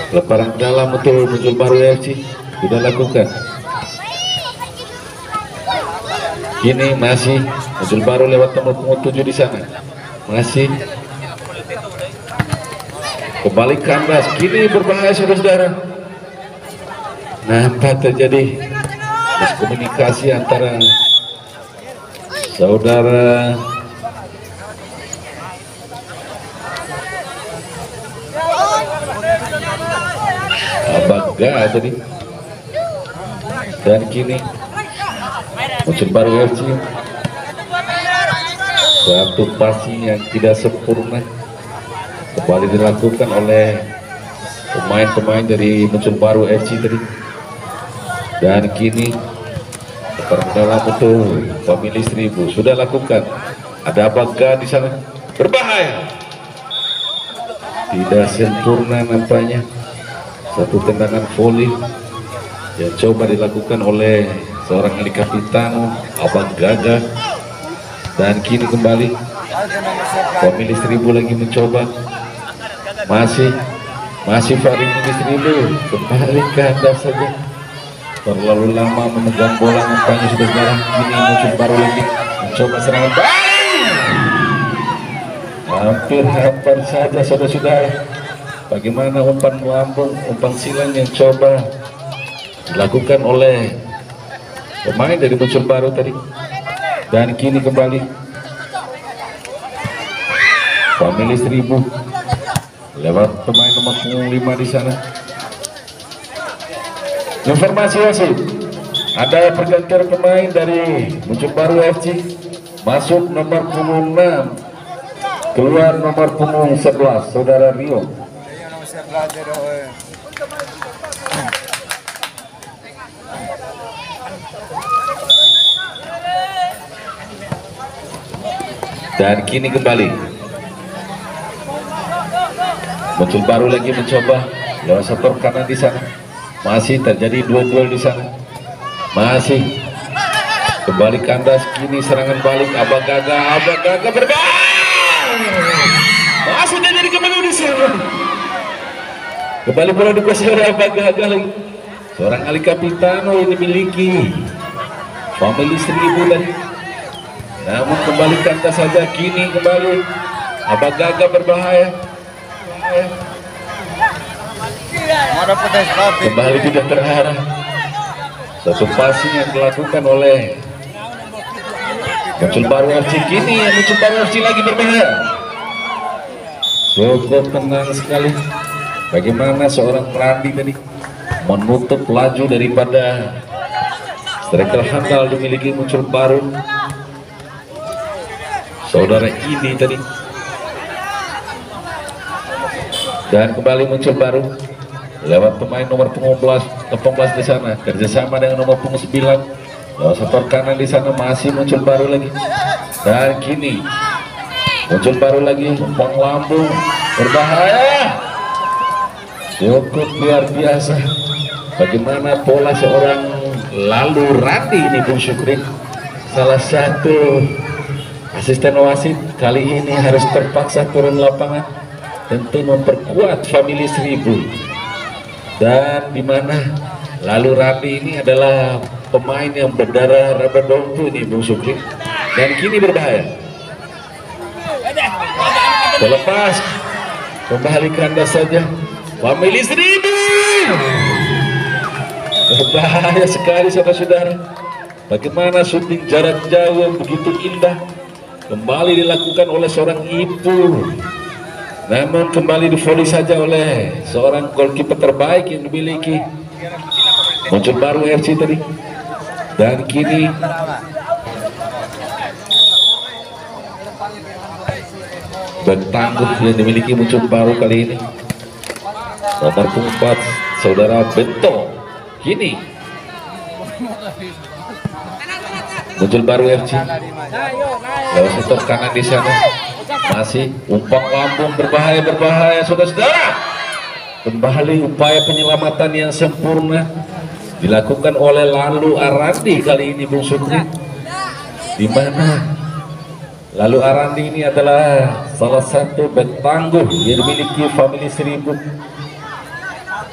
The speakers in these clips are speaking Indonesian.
lebaran dalam untuk muncul baru FC sudah lakukan. Kini masih muncul baru lewat nomor punggung 7 di sana, masih kembali kandas. Kini berbahaya saudara-saudara, nampak terjadi miskomunikasi antara saudara Abaga tadi, dan kini muncul baru FC. Satu passing yang tidak sempurna kembali dilakukan oleh pemain-pemain dari muncul baru FC tadi, dan kini dalam untuk pemilih 1000 sudah lakukan. Ada Abaga di sana, berbahaya, tidak sempurna nampaknya. Satu tendangan volley yang coba dilakukan oleh seorang Ali Kapitano Abaga, dan kini kembali pemilih 1000 lagi mencoba. Masih Farid pemilih 1000 kembali ke atas saja, terlalu lama memegang bola nampaknya sudah sekarang. Kini muncul baru lagi mencoba serangan, hampir saja saudara-saudara. Bagaimana umpan lambung, umpan silang yang coba dilakukan oleh pemain dari muncul baru tadi, dan kini kembali pemilih 1000 lewat pemain nomor 5 di sana. Informasi wasit, ada pergantian pemain dari muncul baru FC, masuk nomor punggung 6, keluar nomor punggung 11 saudara Rio. Dan kini kembali muncul baru lagi mencoba lewat sektor kanan di sana. Masih terjadi duel di sana. Masih kembali kandas. Kini serangan balik Abaga berbahaya. Masih terjadi kembali di sana. Kembali bola dikuasai oleh Abaga lagi. Seorang Ali Kapitano yang dimiliki pemilih 1000 tadi. Namun kembali kandas saja. Kini kembali Abaga berbahaya. Kembali tidak terarah. Satu passing yang dilakukan oleh muncul baru FC. Kini muncul baru FC lagi berbahaya. Cukup tenang sekali. Bagaimana seorang Randi tadi menutup laju daripada striker handal dimiliki muncul baru saudara ini tadi, dan kembali muncul baru lewat pemain nomor punggung 18 di sana, kerjasama dengan nomor punggung 9 lewat sektor kanan di sana. Masih muncul baru lagi, dan kini muncul baru lagi umpan lambung berbahaya. Cukup luar biasa bagaimana pola seorang Lalu Randi ini, Bung Syukri, salah satu asisten wasit kali ini harus terpaksa turun lapangan tentu memperkuat family 1000, dan dimana Lalu Randi ini adalah pemain yang berdarah raba dompu ini, Bung Syukri, dan kini berbahaya. Terlepas kembali kandas saja family 1000. Berbahaya sekali saudara-saudara. Bagaimana syuting jarak jauh yang begitu indah kembali dilakukan oleh seorang Ibu, namun kembali divolley saja oleh seorang goalkeeper terbaik yang dimiliki muncul baru FC tadi, dan kini bertangguh yang dimiliki muncul baru kali ini nomor 4 saudara Bento. Kini muncul baru FC lewat sektor kanan di sana. Masih umpan lambung berbahaya saudara-saudara. Kembali upaya penyelamatan yang sempurna dilakukan oleh Lalu Arandi kali ini, Bung Syukri, di mana Lalu Arandi ini adalah salah satu bek tangguh yang dimiliki family 1000.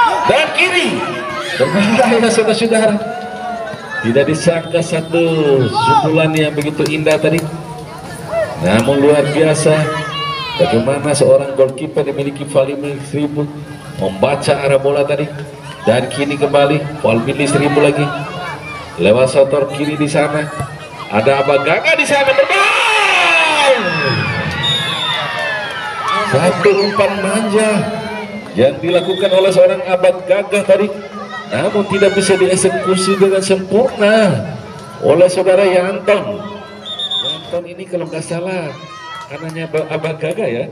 dan kiri berbahaya saudara-saudara. Tidak disangka satu sundulan yang begitu indah tadi, namun luar biasa bagaimana seorang goalkeeper dimiliki Family 1000 membaca arah bola tadi. Dan kini kembali Family 1000 lagi lewat sotor kiri di sana. Ada Abah Gaga di sana berbahaya. Satu umpan manja yang dilakukan oleh seorang Abah Gaga tadi, namun tidak bisa dieksekusi dengan sempurna oleh saudara Yanton. Yanton ini kalau nggak salah anaknya Abah Gaga ya.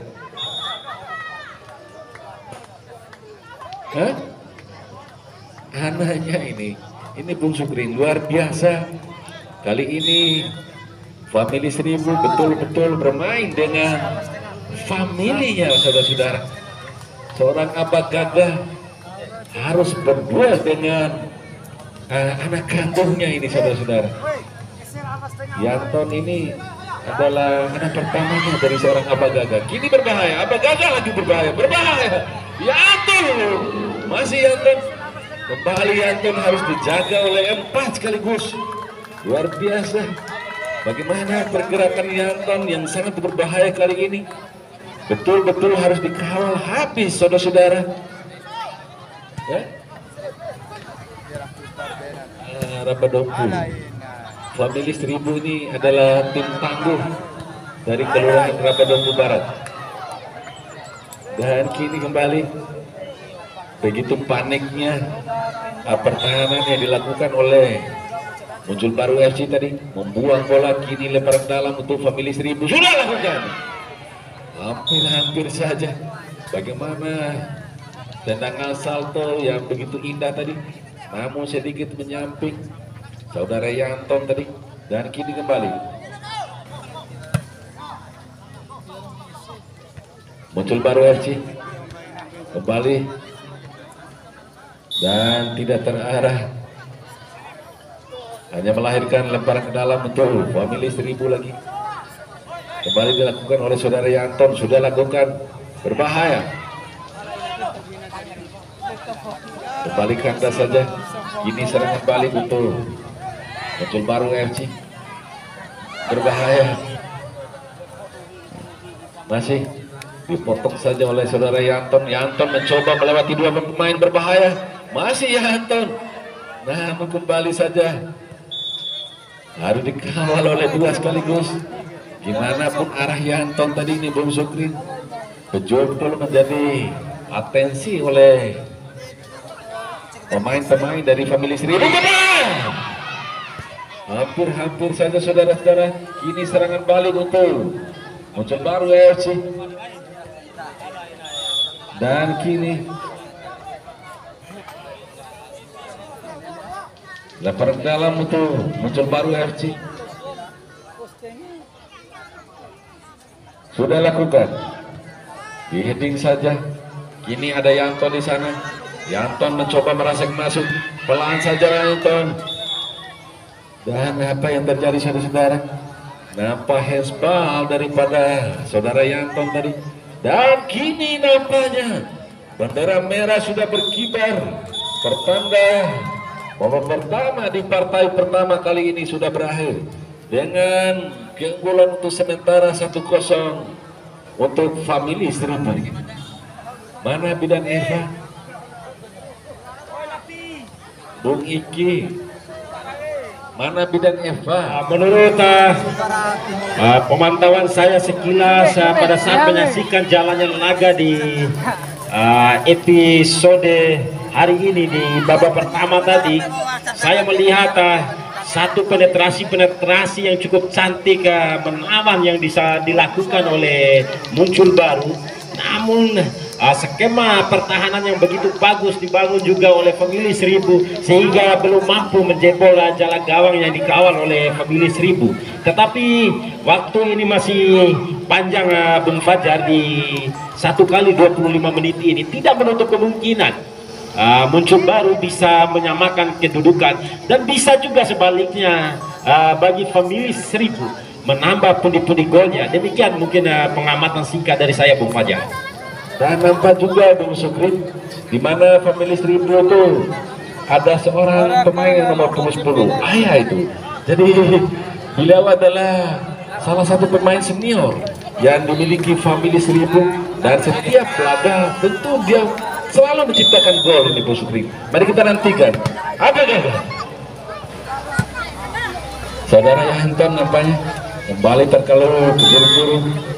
Hah? Anaknya ini Bung Sukri luar biasa. Kali ini Family 1000 betul-betul bermain dengan familinya saudara-saudara. Seorang Abah Gaga harus berdua dengan anak kandungnya ini saudara-saudara. Yanton ini adalah anak pertamanya dari seorang Abah Gaga. Kini berbahaya, Abah Gaga lagi berbahaya. Yanton, masih Yanton. Kembali Yanton harus dijaga oleh 4 sekaligus. Luar biasa. Bagaimana pergerakan Yanton yang sangat berbahaya kali ini. Betul-betul harus dikawal habis saudara-saudara. Ya. Rapadompu Family 1000 ini adalah tim tangguh dari Kelurahan Rapadompu Barat. Dan kini kembali begitu paniknya pertahanan yang dilakukan oleh Muncul Baru FC tadi, membuang bola, kini lemparan dalam untuk Family 1000 sudah lakukan. Hampir saja. Bagaimana tendangan salto yang begitu indah tadi, namun sedikit menyamping saudara Yanton tadi. Dan kini kembali Muncul Baru FC kembali dan tidak terarah, hanya melahirkan lemparan ke dalam untuk Family 1000 lagi. Kembali dilakukan oleh saudara Yanton, sudah lakukan berbahaya. Kembali kandas saja. Ini serangan balik untuk Muncul Baru FC. Berbahaya. Masih dipotong saja oleh saudara Yanton. Yanton mencoba melewati 2 pemain berbahaya. Masih Yanton. Namun kembali saja. Harus dikawal oleh 2 sekaligus. Gimana pun arah Yanton tadi ini Bung Sukri betul-betul menjadi atensi oleh pemain-pemain dari Family 1000. Hampir saja saudara-saudara. Kini serangan balik untuk Muncul Baru FC. Dan kini lemparan dalam untuk Muncul Baru FC. Sudah lakukan di heading saja. Kini ada Yanton di sana. Yanton mencoba merangsek masuk, pelan saja Yanton. Dan apa yang terjadi saudara-saudara? Nampak handsball daripada saudara Yanton tadi. Dan kini nampaknya bendera merah sudah berkibar, pertanda babak pertama di partai pertama kali ini sudah berakhir dengan keunggulan untuk sementara 1-0 untuk Family 1000. Mana Bidan Eva? Bung Iki, mana Bidan Eva? Menurut pemantauan saya sekilas pada saat menyaksikan jalannya laga di episode hari ini di babak pertama tadi, saya melihat satu penetrasi yang cukup cantik menawan yang bisa dilakukan oleh Muncul Baru. Namun skema pertahanan yang begitu bagus dibangun juga oleh Family 1000 sehingga belum mampu menjebol jalan gawang yang dikawal oleh Family 1000. Tetapi waktu ini masih panjang Bung Fajar, di 1 kali 25 menit ini tidak menutup kemungkinan Muncul Baru bisa menyamakan kedudukan, dan bisa juga sebaliknya bagi Family 1000 menambah pundi-pundi golnya. Demikian mungkin pengamatan singkat dari saya Bung Fajar. Dan nampak juga Bung Sukri di mana Family 1000 itu ada seorang pemain yang nomor punggung 10, Ayah itu. Jadi beliau adalah salah satu pemain senior yang dimiliki Family 1000, dan setiap laga tentu dia selalu menciptakan gol ini Bung Sukri. Mari kita nantikan. Saudara Yanton nampaknya kembali terkelur buru-buru.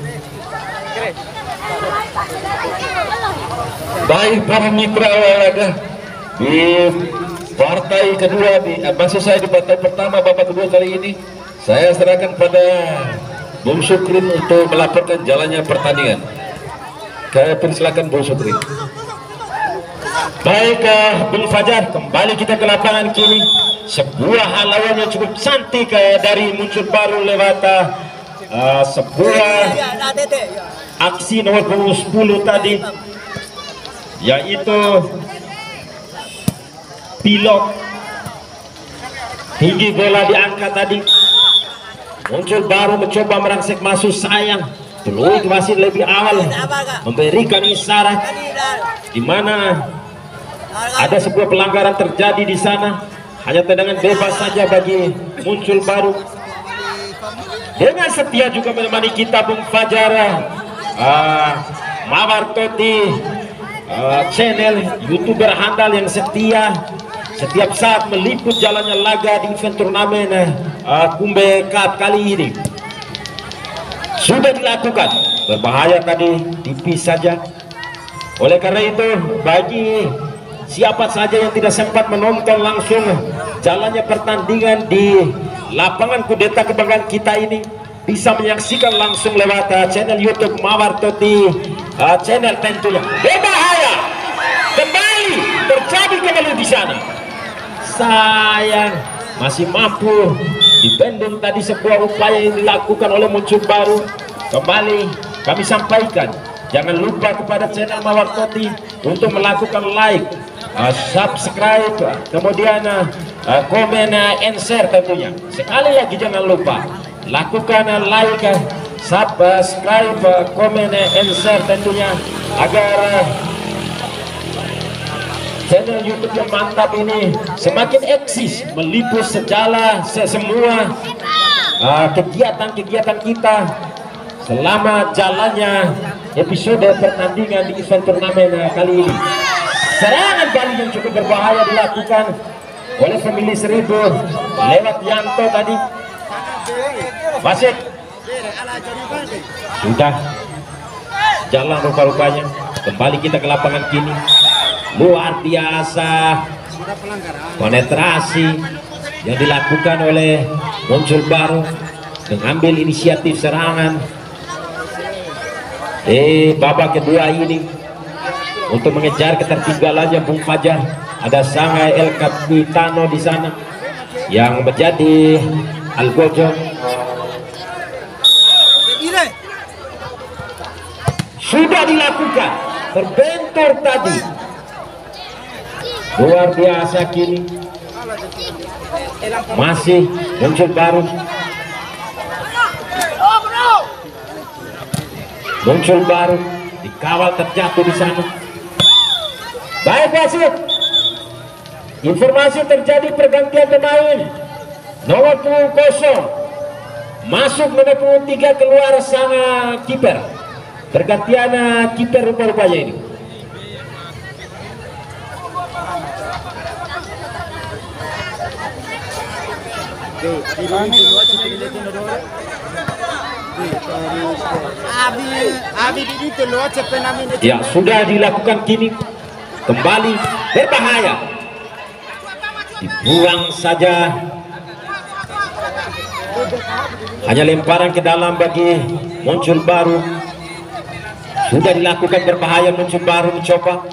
Baik para mitra olahraga di partai kedua, maksud saya di partai pertama babak kedua kali ini, saya serahkan pada Bung Sukri untuk melaporkan jalannya pertandingan. Saya persilakan Bung Sukri. Baik, Bung Fajar, kembali kita ke lapangan kini. Sebuah haluan yang cukup cantik dari muncul baru lewat sebuah aksi nomor punggung 10 tadi, yaitu pilot tinggi bola diangkat tadi. Muncul baru mencoba merangsek masuk, sayang peluit masih lebih awal memberikan isyarat di mana ada sebuah pelanggaran terjadi di sana. Hanya tendangan bebas saja bagi muncul baru. Dengan setia juga menemani kita Bung Fajar, Mawar Toti, channel YouTuber handal yang setia setiap saat meliput jalannya laga di event turnamen Kumbe Cup kali ini. Sudah dilakukan, berbahaya tadi, tipis saja. Oleh karena itu, bagi siapa saja yang tidak sempat menonton langsung jalannya pertandingan di lapangan Kudeta kebanggaan kita ini, bisa menyaksikan langsung lewat channel YouTube Mawar Toti, channel tentunya. Berbahaya, kembali terjadi kembali di sana. Sayang masih mampu dibendung tadi sebuah upaya yang dilakukan oleh muncul baru. Kembali kami sampaikan, jangan lupa kepada channel Mawar Toti untuk melakukan like, subscribe, kemudian komen and share tentunya. Sekali lagi jangan lupa lakukan like, subscribe, komen and share tentunya, agar channel YouTube yang mantap ini semakin eksis meliput semua kegiatan-kegiatan kita selama jalannya episode pertandingan di event turnamen kali ini. Serangan balik yang cukup berbahaya dilakukan oleh Family 1000 lewat Yanto tadi. Wasit sudah jalan rupa-rupanya. Kembali kita ke lapangan kini. Luar biasa penetrasi yang dilakukan oleh muncul baru, mengambil inisiatif serangan babak kedua ini untuk mengejar ketertinggalannya Bung Fajar. Ada Sangai El Capitano di sana yang menjadi Algojo. Sudah dilakukan, terbentur tadi. Luar biasa kini. Masih muncul baru. Muncul baru dikawal, terjatuh di sana. Baik wasit, informasi terjadi pergantian pemain. Nomor punggung 0 masuk, nomor punggung 3 keluar sang kiper. Pergantian kiper rupa-rupanya ini. Ya, sudah dilakukan kini. Kembali berbahaya, dibuang saja. Hanya lemparan ke dalam bagi muncul baru. Sudah dilakukan berbahaya, muncul baru mencoba.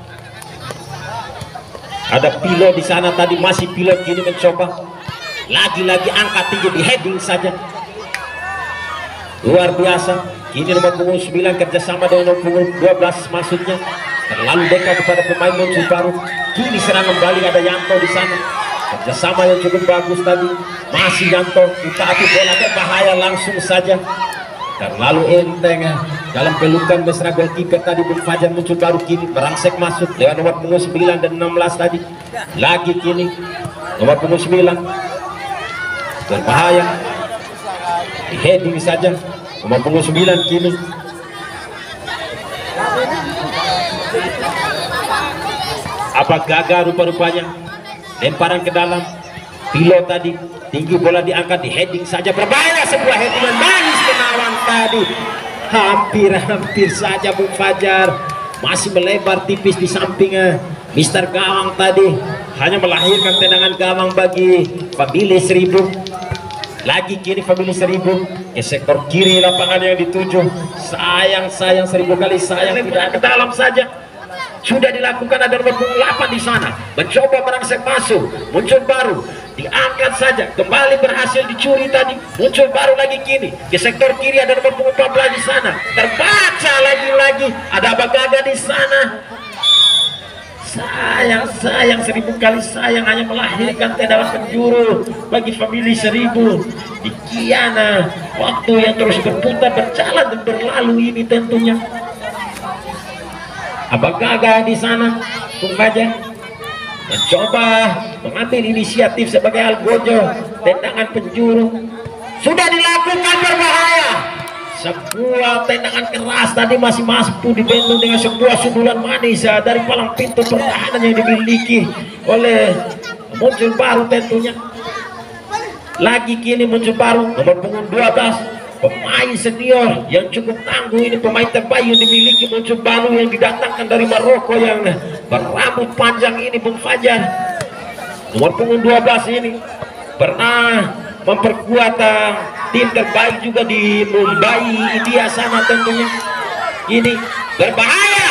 Ada pilot di sana tadi, masih pilot kini mencoba. Lagi-lagi angkat tinggi, di heading saja. Luar biasa. Kini nomor punggung 9 kerjasama dengan nomor punggung 12 maksudnya. Terlalu dekat kepada pemain muncul baru. Kini serang kembali, ada Yanto di sana. Kerjasama yang cukup bagus tadi. Masih Yanto, utaati bola berbahaya langsung saja. Terlalu enteng dalam pelukan mesra goalkeeper tadi. Bung Fajar muncul baru kini merangsek masuk lewat nomor punggung 9 dan 16 tadi. Lagi kini nomor punggung 9 berbahaya, di heading saja nomor punggung 9 kini. Apa gagal rupa-rupanya, lemparan ke dalam. Pilot tadi tinggi, bola diangkat, di heading saja berbahaya. Sebuah headingan manis menawan tadi, hampir saja Bung Fajar masih melebar tipis di sampingnya. Mister Gawang tadi hanya melahirkan tendangan gawang bagi Famili 1000. Lagi kini Famili 1000 ke sektor kiri lapangan yang dituju. Sayang 1000 kali sayang, tidak ke dalam saja. Sudah dilakukan, ada nomor 8 di sana mencoba merangsek masuk, muncul baru, diangkat saja, kembali berhasil dicuri tadi, muncul baru lagi kini ke sektor kiri, ada nomor 14 di sana, terbaca lagi ada Abagaga di sana. Sayang 1000 kali sayang, hanya melahirkan tendangan penjuru bagi Famili 1000. Di Kiana waktu yang terus berputar, berjalan dan berlalu ini tentunya. Abagaga di sana, Bung Fajar mencoba mengambil inisiatif sebagai Algojo, tendangan penjuru sudah dilakukan, berbahaya. Sebuah tendangan keras tadi masih mampu dibendung dengan sebuah sundulan manis dari palang pintu pertahanan yang dimiliki oleh muncul baru tentunya. Lagi kini muncul baru nomor punggung 12, pemain senior yang cukup tangguh ini, pemain terbaik yang dimiliki muncul baru yang didatangkan dari Maroko yang berambut panjang ini, Bung Fajar. Nomor punggung 12 ini pernah memperkuat tim terbaik juga di Mumbai, India sana tentunya. Ini berbahaya,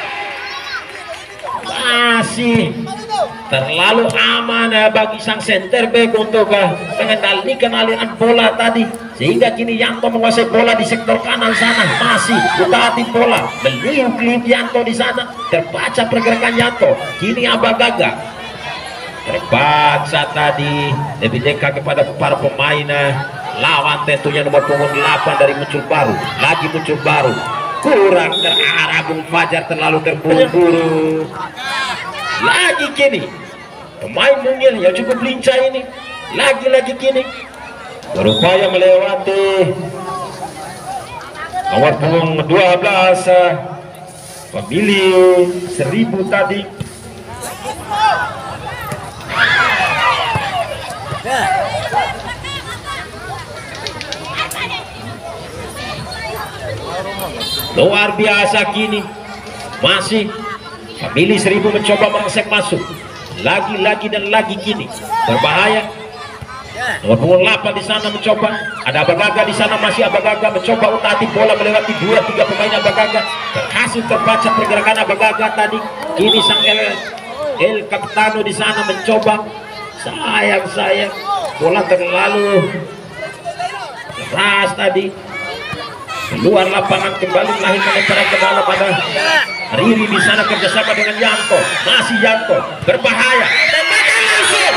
masih terlalu aman bagi sang center back untuk mengendalikan aliran bola tadi, sehingga kini Yanto menguasai bola di sektor kanan sana, masih utaati bola, meliuk-liuk Yanto di sana, terbaca pergerakan Yanto. Kini Abagaga terbaca tadi lebih dekat kepada para pemain lawan tentunya, nomor punggung 8 dari muncul baru, lagi muncul baru, kurang terarah Bung Fajar, terlalu terburu-buru. Lagi kini pemain mungil yang cukup lincah ini, lagi kini berupaya melewati nomor punggung 12 Famili 1000 tadi. Luar biasa kini masih Famili 1000 mencoba merangsek masuk, lagi kini berbahaya. Nomor punggung 8 di sana mencoba, ada Abagaga di sana, masih Abagaga mencoba utati bola melewati 2-3 pemain Abagaga, berhasil terbaca pergerakan Abagaga tadi. Kini sang El Capitano di sana mencoba, sayang bola terlalu keras tadi, keluar lapangan, kembali melahirkan lemparan ke dalam. Pada Riri di sana kerjasama dengan Yanto, masih Yanto berbahaya, tembakan langsung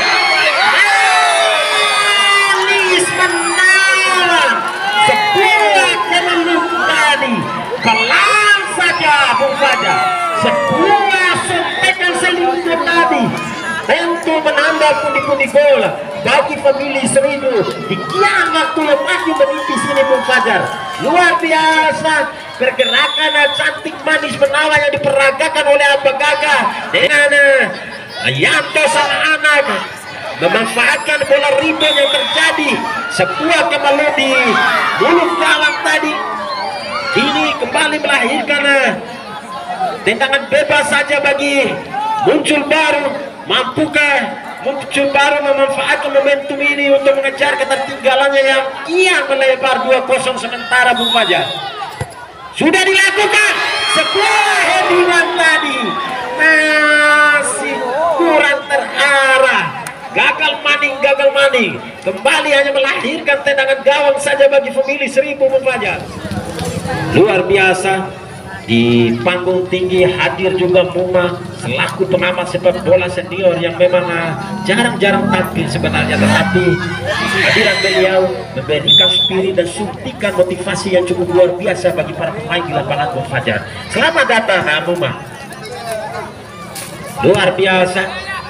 manis menawan, sebuah kemeluk tadi, pelan saja Bung Fajar, sebuah suntikan selimut tadi tentu menambah pundi-pundi bola bagi Famili 1000 di kian waktu yang makin menipis ini Bung Fajar. Luar biasa pergerakan cantik manis menawan yang diperagakan oleh Abagaga dengan Yanto sang anak, memanfaatkan bola rebound yang terjadi, sebuah kemeluk di mulut gawang tadi. Ini kembali melahirkan tendangan bebas saja bagi muncul baru. Mampukah muncul baru memanfaatkan momentum ini untuk mengejar ketertinggalannya yang kian melebar 2-0 sementara Bung Fajar? Sudah dilakukan sebuah headingan tadi, masih kurang terarah, gagal maning, kembali hanya melahirkan tendangan gawang saja bagi Famili 1000 Bung Fajar. Luar biasa Di panggung tinggi hadir juga Muma selaku pengamat sepak bola senior yang memang jarang-jarang tampil sebenarnya, tetapi kehadiran beliau memberikan spirit dan suntikan motivasi yang cukup luar biasa bagi para pemain di lapangan Bung Fajar. Selamat datang Muma, luar biasa.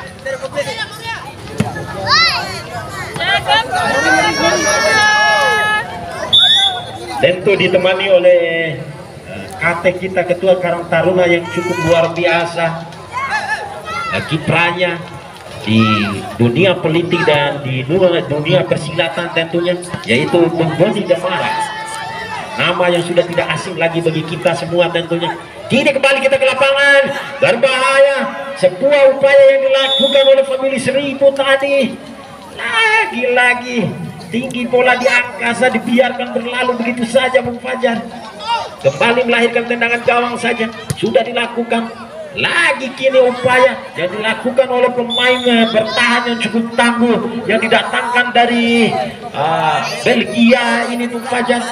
Tentu ditemani oleh KT kita, Ketua Karang Taruna yang cukup luar biasa kiprahnya di dunia politik dan di dunia persilatan tentunya, yaitu Bung Boni Damara, nama yang sudah tidak asing lagi bagi kita semua tentunya. Kini kembali kita ke lapangan, berbahaya sebuah upaya yang dilakukan oleh famili Seribu tadi. Lagi-lagi tinggi bola di angkasa dibiarkan berlalu begitu saja. Bung Fajar kembali melahirkan tendangan gawang saja sudah dilakukan. Lagi kini upaya yang dilakukan oleh pemain bertahan yang cukup tangguh yang didatangkan dari Belgia ini Bung Fajar.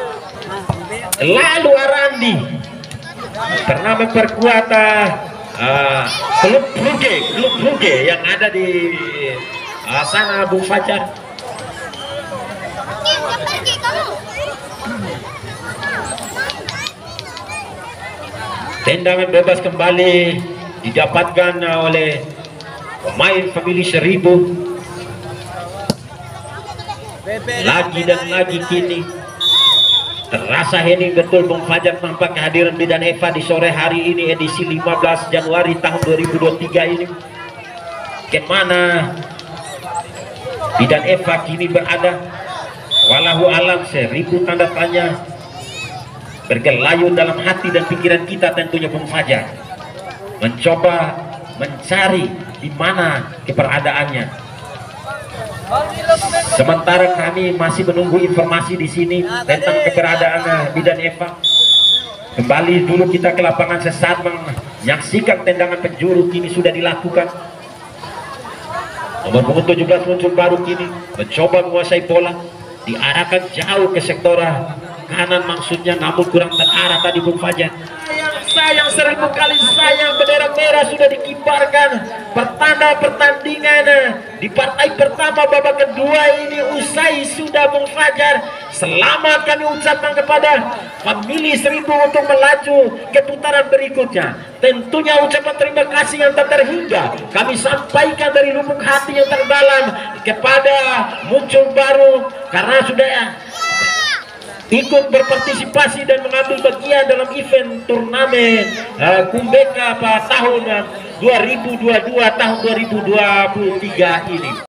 Lalu Arandi pernah memperkuat klub Brugge yang ada di sana Bung Fajar. Tendangan bebas kembali didapatkan oleh pemain famili Seribu. Lagi dan lagi kini terasa hening betul Bung Fajar tanpa kehadiran Bidan Eva di sore hari ini, edisi 15 Januari tahun 2023 ini. Kemana Bidan Eva kini berada? Walahu alam, seribu tanda tanya bergelayut dalam hati dan pikiran kita tentunya Bung Fajar, mencoba mencari di mana keberadaannya. Sementara kami masih menunggu informasi di sini tentang keberadaan Bidan Eva. Kembali dulu kita ke lapangan sesaat menyaksikan tendangan penjuru kini sudah dilakukan. Nomor punggung 17 muncul baru kini mencoba menguasai bola, diarahkan jauh ke sektor kanan maksudnya, namun kurang terarah tadi Bung Fajar. Sayang, seribu kali sayang, bendera merah sudah dikibarkan. Pertanda pertandingan di partai pertama babak kedua ini usai sudah Bung Fajar. Selamat kami ucapkan kepada famili Seribu untuk melaju ke putaran berikutnya. Tentunya ucapan terima kasih yang tak terhingga kami sampaikan dari lubuk hati yang terdalam kepada Muncul Baru karena sudah ikut berpartisipasi dan mengambil bagian dalam event turnamen Kumbeka pada tahun 2022 tahun 2023 ini.